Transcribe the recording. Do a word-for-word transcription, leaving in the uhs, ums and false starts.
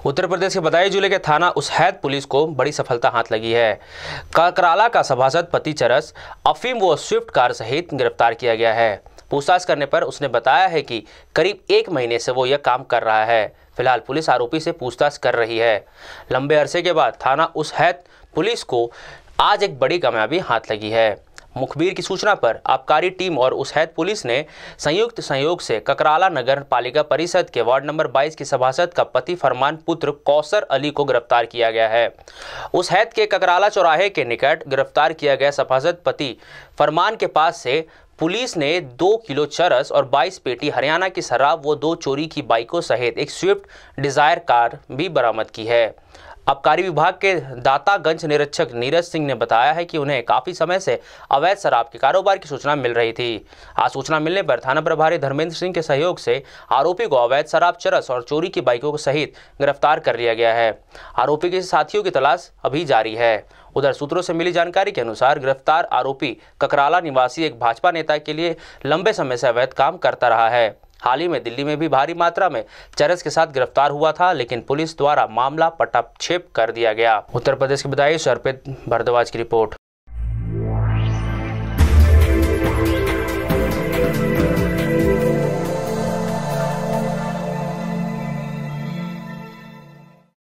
उत्तर प्रदेश के बदायूं जिले के थाना उसहैद पुलिस को बड़ी सफलता हाथ लगी है। कराला का सभासद पति चरस अफीम व स्विफ्ट कार सहित गिरफ्तार किया गया है। पूछताछ करने पर उसने बताया है कि करीब एक महीने से वो यह काम कर रहा है। फिलहाल पुलिस आरोपी से पूछताछ कर रही है। लंबे अरसे के बाद थाना उसहैद पुलिस को आज एक बड़ी कामयाबी हाथ लगी है। मुखबिर की सूचना पर आबकारी टीम और उसहैद पुलिस ने संयुक्त सहयोग से ककराला नगर पालिका परिषद के वार्ड नंबर बाईस के सभासद का पति फरमान पुत्र कौसर अली को गिरफ्तार किया गया है। उसहैद के ककराला चौराहे के निकट गिरफ्तार किया गया सभासद पति फरमान के पास से पुलिस ने दो किलो चरस और बाईस पेटी हरियाणा की शराब व दो चोरी की बाइकों सहित एक स्विफ्ट डिजायर कार भी बरामद की है। आबकारी विभाग के दातागंज निरीक्षक नीरज सिंह ने बताया है कि उन्हें काफी समय से अवैध शराब के कारोबार की सूचना मिल रही थी। आज सूचना मिलने पर थाना प्रभारी धर्मेंद्र सिंह के सहयोग से आरोपी को अवैध शराब, चरस और चोरी की बाइकों सहित गिरफ्तार कर लिया गया है। आरोपी के साथियों की तलाश अभी जारी है। उधर सूत्रों से मिली जानकारी के अनुसार गिरफ्तार आरोपी ककराला निवासी एक भाजपा नेता के लिए लंबे समय से अवैध काम करता रहा है। हाल ही में दिल्ली में भी भारी मात्रा में चरस के साथ गिरफ्तार हुआ था, लेकिन पुलिस द्वारा मामला पटाक्षेप कर दिया गया। उत्तर प्रदेश के बदायूं से अर्पित भारद्वाज की रिपोर्ट।